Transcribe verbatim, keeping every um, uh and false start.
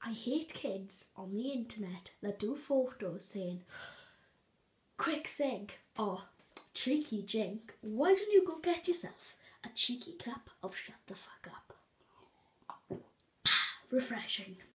I hate kids on the internet that do photos saying, quick sig, or cheeky jink, why don't you go get yourself a cheeky cup of shut the fuck up? Refreshing.